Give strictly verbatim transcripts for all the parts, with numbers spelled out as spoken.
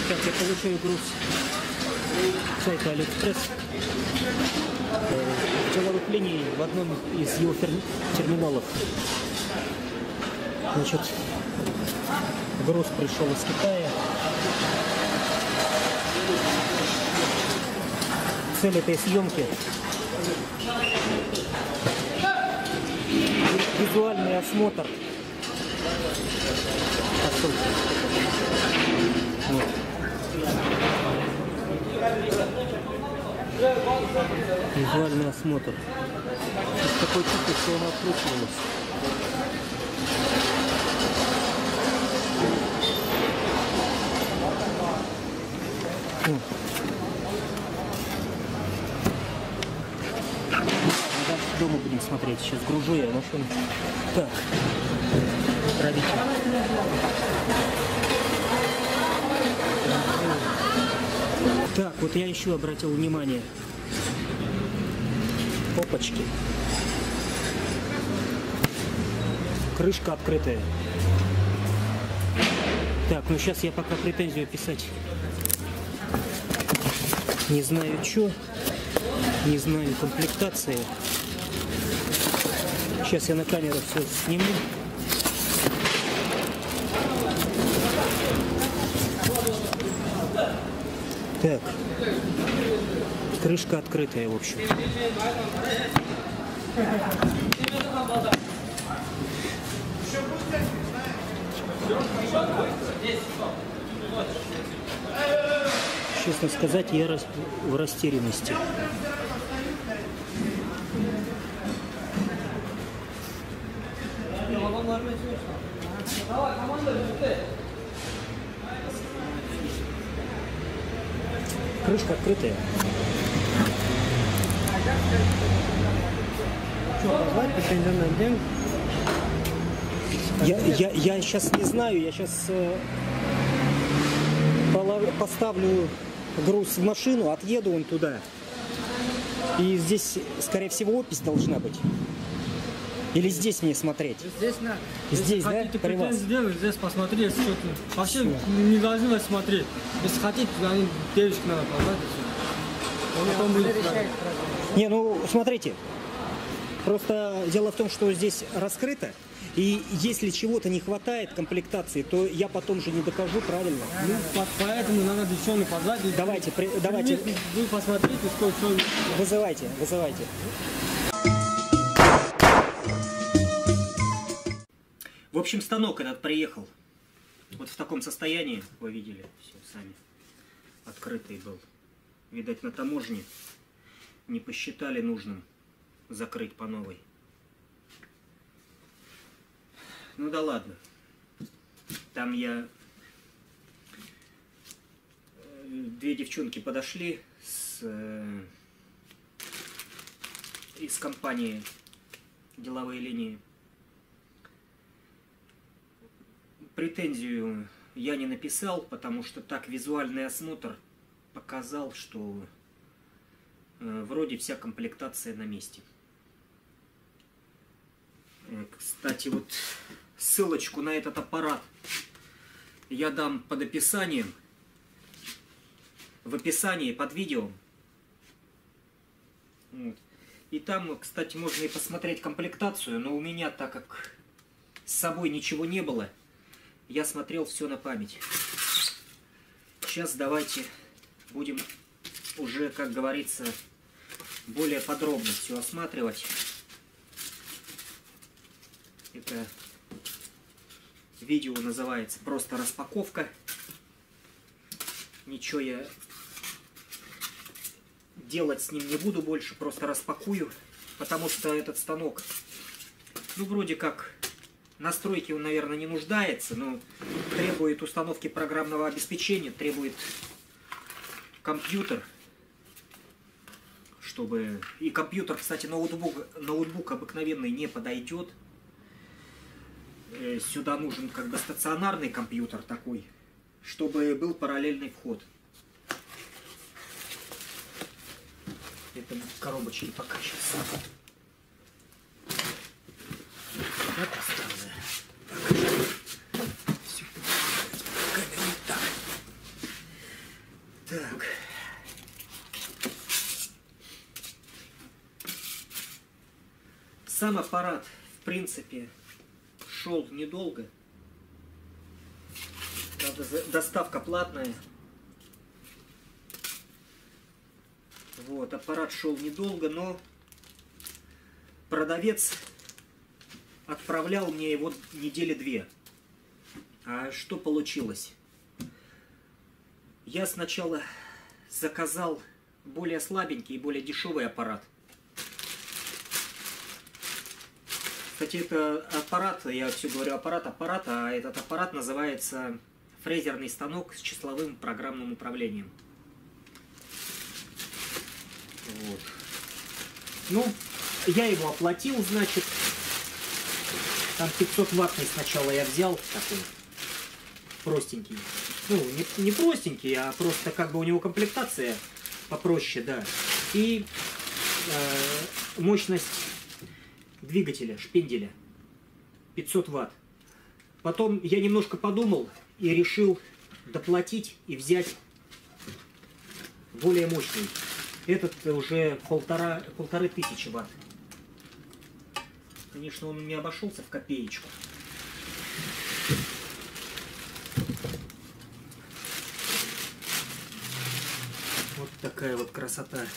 Так, я получаю груз с сайта Алиэкспресс. Пчеловых линий в одном из его терминалов. Значит, груз пришел из Китая. Цель этой съемки — визуальный осмотр посылки. Вот. Визуальный осмотр. Есть такое чувство, что она откручивалась. О. Дальше дома будем смотреть. Сейчас гружу я машину. Так. Травите. Так, вот я еще обратил внимание. Опачки. Крышка открытая. Так, ну сейчас я пока претензию писать не знаю что, не знаю комплектации. Сейчас я на камеру все сниму. Так, крышка открытая, в общем. Честно сказать, я в растерянности. Крышка открытая. Что, позвать претендентный отдел? Я, я, я сейчас не знаю, я сейчас э, поставлю груз в машину, отъеду он туда. И здесь, скорее всего, опись должна быть. Или здесь мне смотреть? Здесь надо. Здесь, если да? хотите При вас? сделать, здесь посмотри, если что-то. Вообще не должны вас смотреть. Если хотите, они девочку надо позвать. Потом будет. Не, ну смотрите. Просто дело в том, что здесь раскрыто. И если чего-то не хватает комплектации, то я потом же не докажу, правильно? Ну, поэтому надо девчонку позвать. Давайте, при, давайте. Вы посмотрите, что, что... Вызывайте, вызывайте. В общем, станок этот приехал. Вот в таком состоянии, вы видели, все сами. Открытый был. Видать, на таможне не посчитали нужным закрыть по новой. Ну да ладно. Там я... Две девчонки подошли с... из компании «Деловые линии». Претензию я не написал, потому что так визуальный осмотр показал, что э, вроде вся комплектация на месте. Э, кстати, вот ссылочку на этот аппарат я дам под описанием, в описании под видео. Вот. И там, кстати, можно и посмотреть комплектацию, но у меня, так как с собой ничего не было, я смотрел все на память. Сейчас давайте будем уже, как говорится, более подробно все осматривать. Это видео называется просто распаковка. Ничего я делать с ним не буду больше, просто распакую, потому что этот станок, ну, вроде как... Настройки он, наверное, не нуждается, но требует установки программного обеспечения, требует компьютер, чтобы... И компьютер, кстати, ноутбук, ноутбук обыкновенный не подойдет. Сюда нужен как бы стационарный компьютер такой, чтобы был параллельный вход. Это в коробочке пока сейчас. Вот осталось. Все, пока не так. Так. Сам аппарат, в принципе, шел недолго. Правда, доставка платная. Вот, аппарат шел недолго, но продавец отправлял мне его недели две. А что получилось? Я сначала заказал более слабенький и более дешевый аппарат. Кстати, это аппарат, я все говорю аппарат, аппарат, а этот аппарат называется фрезерный станок с числовым программным управлением. Вот. Ну, я его оплатил, значит, там пятьсот ваттный сначала я взял, такой простенький. Ну, не, не простенький, а просто как бы у него комплектация попроще, да. И э, мощность двигателя, шпинделя пятьсот ватт. Потом я немножко подумал и решил доплатить и взять более мощный. Этот уже полтора, полторы тысячи ватт. Конечно, он мне обошелся в копеечку. Вот такая вот красота.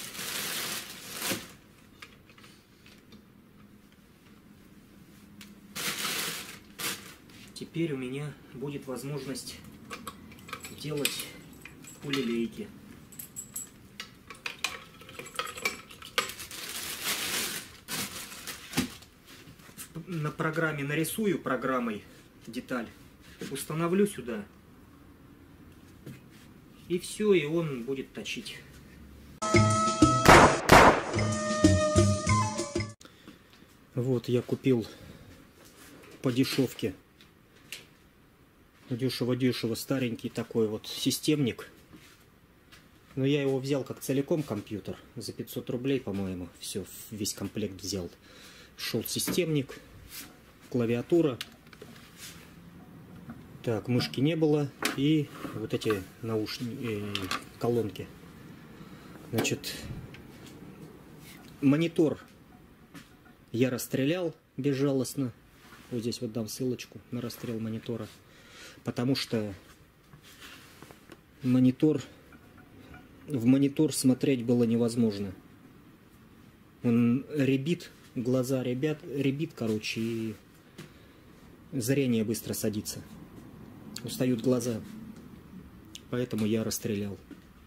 Теперь у меня будет возможность делать улилейки. На программе нарисую программой деталь, установлю сюда, и все, и он будет точить. Вот я купил по дешевке, дешево-дешево, старенький такой вот системник. Но я его взял как целиком компьютер, за пятьсот рублей, по-моему, все, весь комплект взял. Шел системник, клавиатура, так, мышки не было, и вот эти наушники, э, колонки. Значит, монитор я расстрелял безжалостно. Вот здесь вот дам ссылочку на расстрел монитора, потому что монитор, в монитор смотреть было невозможно. Он рябит, глаза ребят, рябит, короче, и зрение быстро садится. Устают глаза. Поэтому я расстрелял.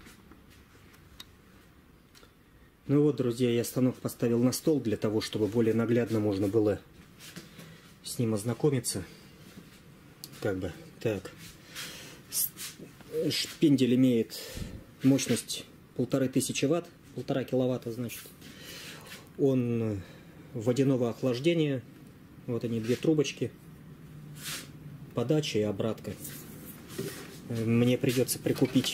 Ну вот, друзья, я станок поставил на стол для того, чтобы более наглядно можно было с ним ознакомиться. Как бы, так. Шпиндель имеет мощность полторы тысячи ватт, полтора киловатта, значит. Он водяного охлаждения. Вот они, две трубочки. Подача и обратка. Мне придется прикупить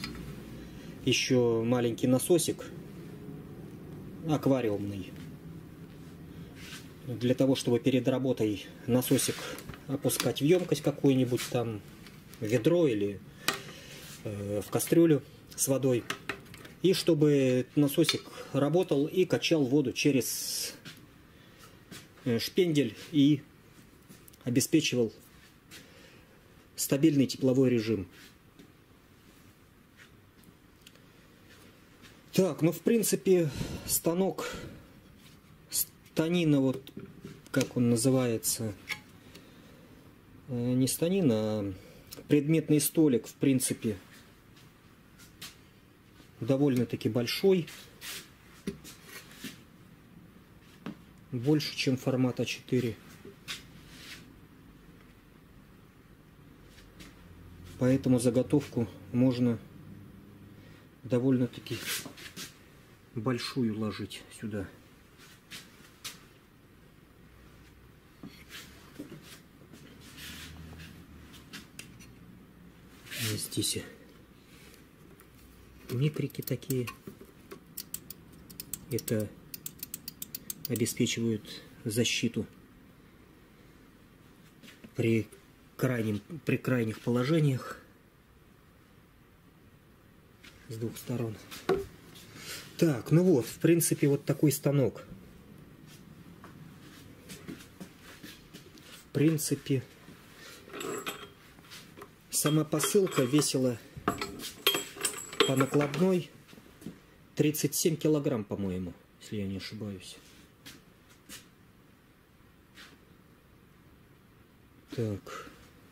еще маленький насосик аквариумный, для того, чтобы перед работой насосик опускать в емкость какую-нибудь, там ведро или э, в кастрюлю с водой, и чтобы насосик работал и качал воду через шпиндель и обеспечивал стабильный тепловой режим. Так, ну в принципе станок станина, вот как он называется, не станина, а предметный столик, в принципе довольно-таки большой, больше, чем формат а четыре. Поэтому заготовку можно довольно-таки большую ложить сюда. Здесь микрики такие. Это обеспечивают защиту при крайнем, при крайних положениях. с двух сторон. Так, ну вот, в принципе, вот такой станок. В принципе, сама посылка весила по накладной тридцать семь килограмм, по-моему, если я не ошибаюсь. Так.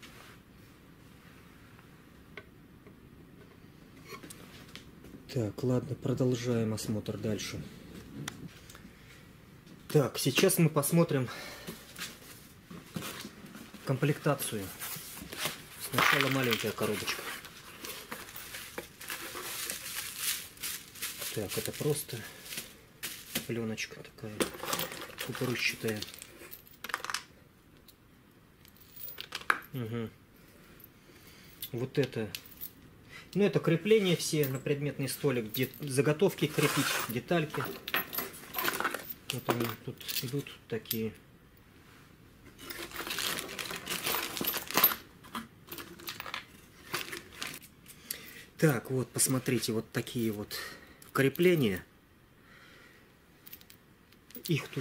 Так, ладно, продолжаем осмотр дальше. Так, сейчас мы посмотрим комплектацию. Сначала маленькая коробочка. Так, это просто пленочка такая пупырчатая. Угу. Вот это. Ну, это крепления все на предметный столик, где заготовки крепить, детальки. Вот они тут идут такие. Так, вот, посмотрите, вот такие вот крепления. Их тут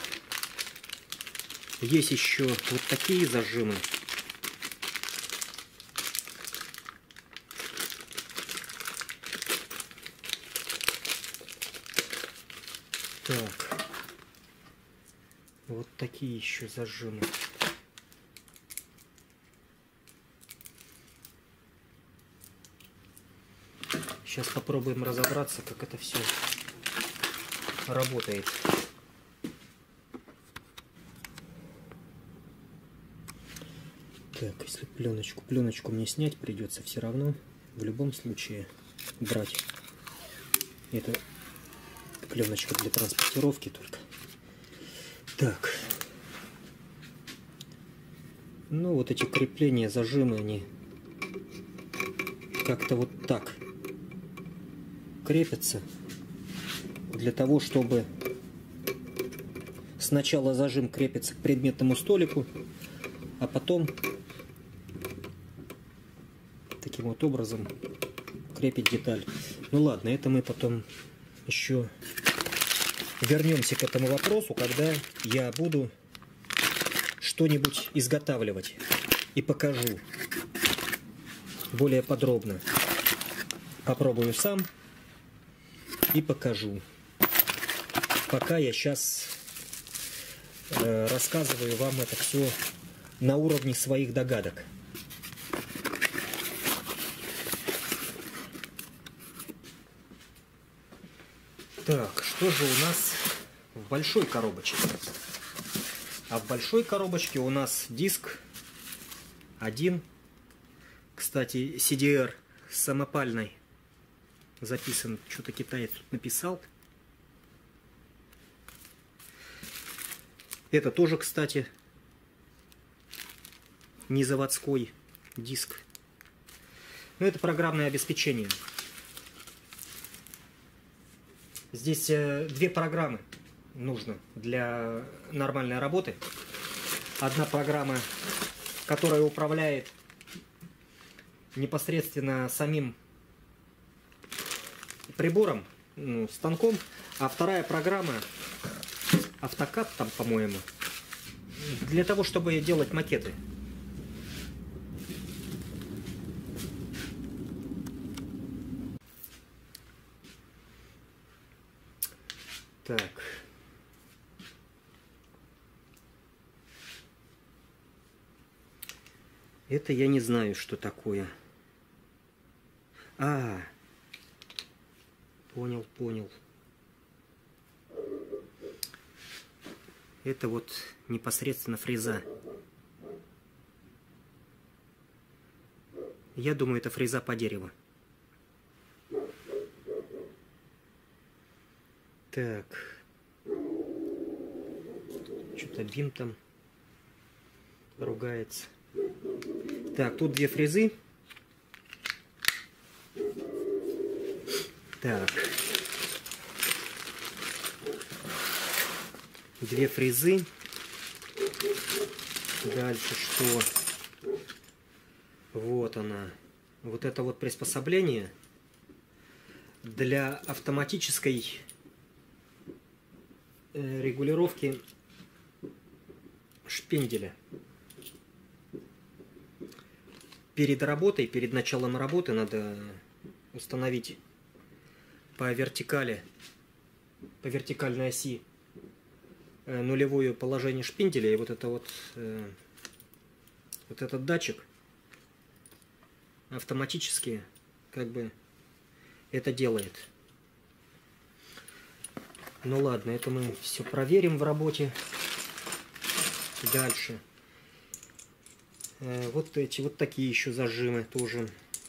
есть еще вот такие зажимы. Так, вот такие еще зажимы. Сейчас попробуем разобраться, как это все работает. Так, если пленочку, пленочку мне снять придется все равно, в любом случае брать. Это пленочка для транспортировки только. Так. Ну, вот эти крепления, зажимы, они как-то вот так крепятся. Для того, чтобы сначала зажим крепится к предметному столику, а потом таким вот образом крепить деталь. Ну ладно, это мы потом еще вернемся к этому вопросу, когда я буду что-нибудь изготавливать и покажу более подробно. Попробую сам и покажу. Пока я сейчас э, рассказываю вам это все на уровне своих догадок. Так, что же у нас в большой коробочке? А в большой коробочке у нас диск один. Кстати, си ди ар самопальный записан. Что-то китаец тут написал. Это тоже, кстати, не заводской диск. Но это программное обеспечение. Здесь э, две программы нужно для нормальной работы. Одна программа, которая управляет непосредственно самим прибором, ну, станком, а вторая программа, автокад там, по-моему, для того, чтобы делать макеты. Так. Это я не знаю, что такое. А, понял, понял. Это вот непосредственно фреза. Я думаю, это фреза по дереву. Так. Что-то Бим там ругается. Так, тут две фрезы. Так. Две фрезы. Дальше что? Вот она. Вот это вот приспособление. для автоматической регулировки шпинделя. Перед работой, перед началом работы надо установить по вертикали, по вертикальной оси нулевое положение шпинделя, и вот это вот, вот этот датчик автоматически как бы это делает. Ну ладно, это мы все проверим в работе. Дальше. Вот эти, вот такие еще зажимы тоже.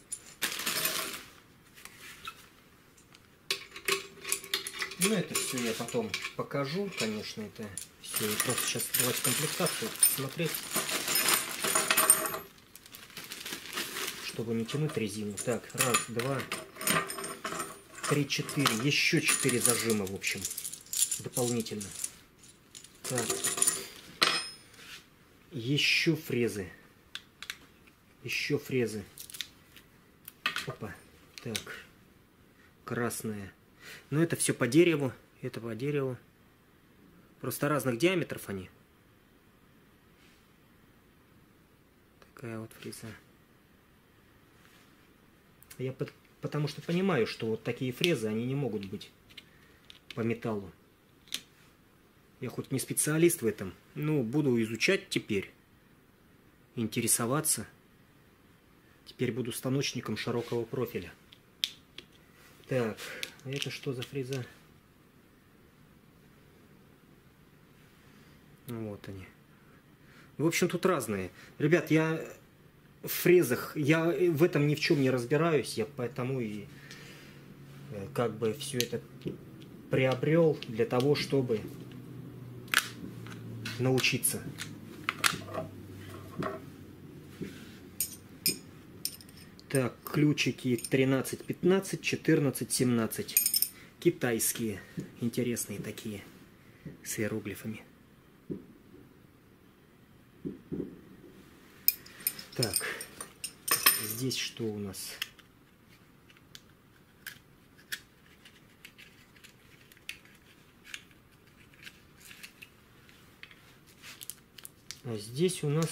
Ну это все я потом покажу, конечно, это все. Я просто сейчас давайте комплектацию смотреть, чтобы не тянуть резину. Так, раз, два, три, четыре. Еще четыре зажима, в общем, дополнительно. Так. Еще фрезы. Еще фрезы. Опа. Так. Красная. Но это все по дереву. Это по дереву. Просто разных диаметров они. Такая вот фреза. Я под, потому что понимаю, что вот такие фрезы, они не могут быть по металлу. Я хоть не специалист в этом, но буду изучать теперь. Интересоваться. Теперь буду станочником широкого профиля. Так, это что за фреза? Вот они. В общем, тут разные. Ребят, я в фрезах, я в этом ни в чем не разбираюсь, я поэтому и как бы все это приобрел для того, чтобы научиться. Так, ключики тринадцать, пятнадцать, четырнадцать, семнадцать. Китайские. Интересные такие. С иероглифами. Так. Здесь что у нас? А здесь у нас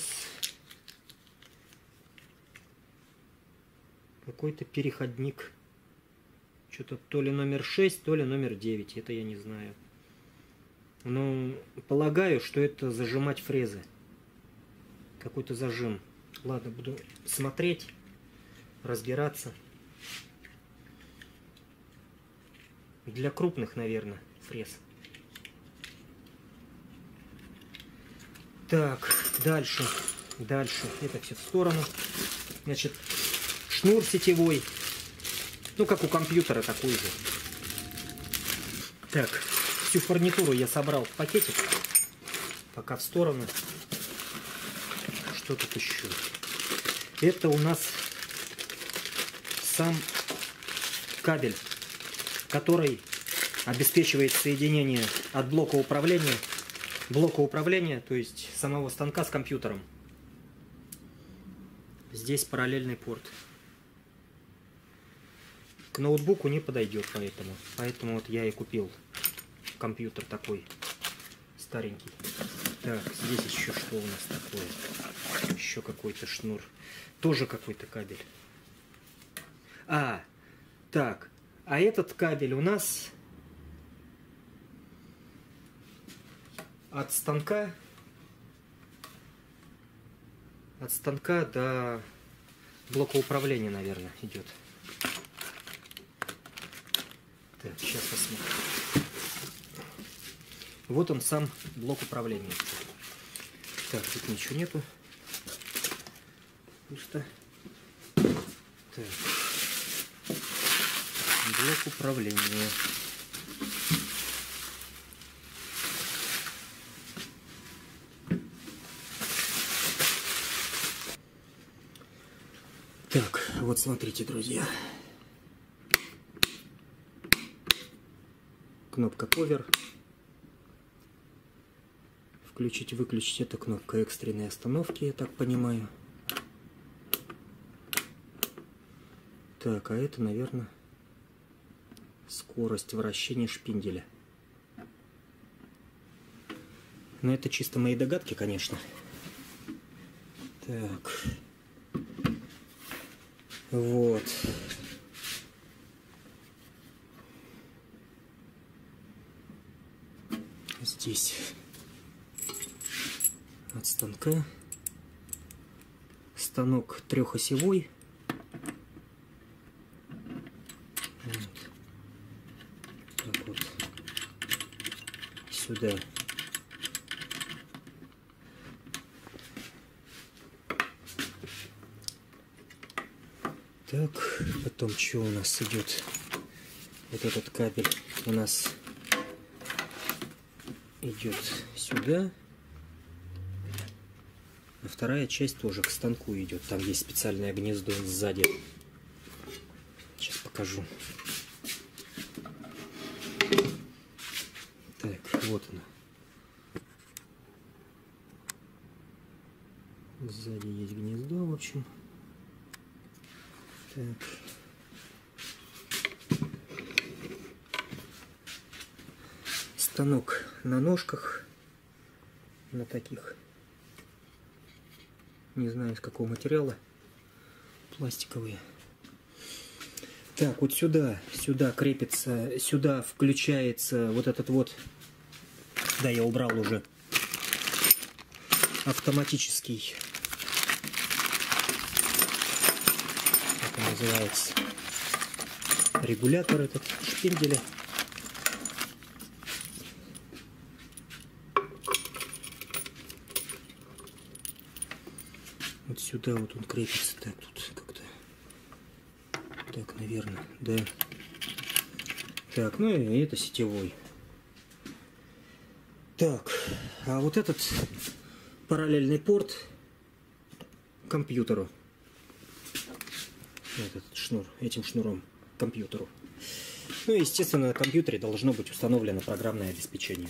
какой-то переходник. Что-то то ли номер шесть, то ли номер девять. Это я не знаю. Но полагаю, что это зажимать фрезы. Какой-то зажим. Ладно, буду смотреть, разбираться. Для крупных, наверное, фрез. Так, дальше. Дальше. Это все в сторону. Значит, шнур сетевой. Ну, как у компьютера такой же. Так, всю фурнитуру я собрал в пакетик. Пока в сторону. Что тут еще? Это у нас сам кабель, который обеспечивает соединение от блока управления, блока управления, то есть самого станка с компьютером. Здесь параллельный порт. К ноутбуку не подойдет, поэтому. Поэтому вот я и купил компьютер такой старенький. Так, здесь еще что у нас такое? Еще какой-то шнур. Тоже какой-то кабель. А, так. А этот кабель у нас от станка от станка до блока управления, наверное, идет. Так, сейчас посмотрим. Вот он сам блок управления. Так, тут ничего нету. Пусто. Так. Блок управления. Так, вот смотрите, друзья. Кнопка Power. Включить-выключить — это кнопка экстренной остановки, я так понимаю. Так, а это, наверное... скорость вращения шпинделя. Но это чисто мои догадки, конечно. Так. Вот. Здесь от станка. Станок трехосевой. Вот. Так вот. Сюда. Так, потом что у нас идет? Вот этот кабель у нас идет сюда. А вторая часть тоже к станку идет. Там есть специальное гнездо сзади. Сейчас покажу. Так, вот оно. Сзади есть гнездо, в общем. Так. Станок на ножках, на таких, не знаю из какого материала, пластиковые. Так, вот сюда, сюда крепится, сюда включается вот этот вот, да, я убрал уже, автоматический, как он называется, регулятор этот шпинделя. Вот сюда вот он крепится. Так, тут как-то. Так, наверное, да. Так, ну и это сетевой. Так, а вот этот параллельный порт к компьютеру. Этот шнур, этим шнуром к компьютеру. Ну и, естественно, на компьютере должно быть установлено программное обеспечение.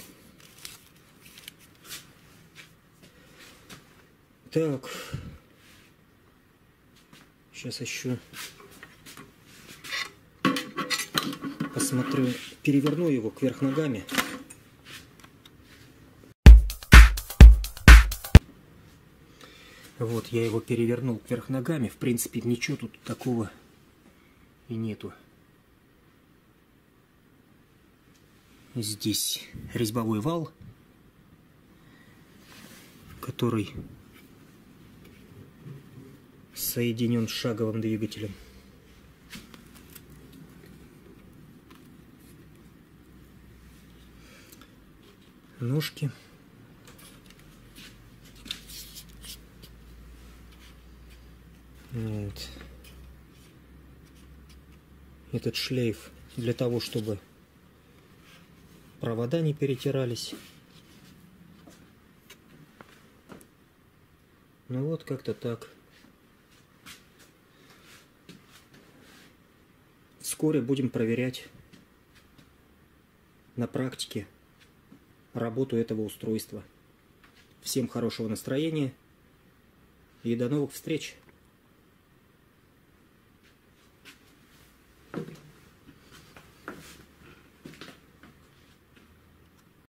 Так. Сейчас еще посмотрю, переверну его кверх ногами. Вот, я его перевернул кверх ногами. В принципе, ничего тут такого и нету. Здесь резьбовой вал, который соединен с шаговым двигателем. Ножки. Вот. Этот шлейф для того, чтобы провода не перетирались. Ну вот как-то так. Вскоре будем проверять на практике работу этого устройства. Всем хорошего настроения и до новых встреч!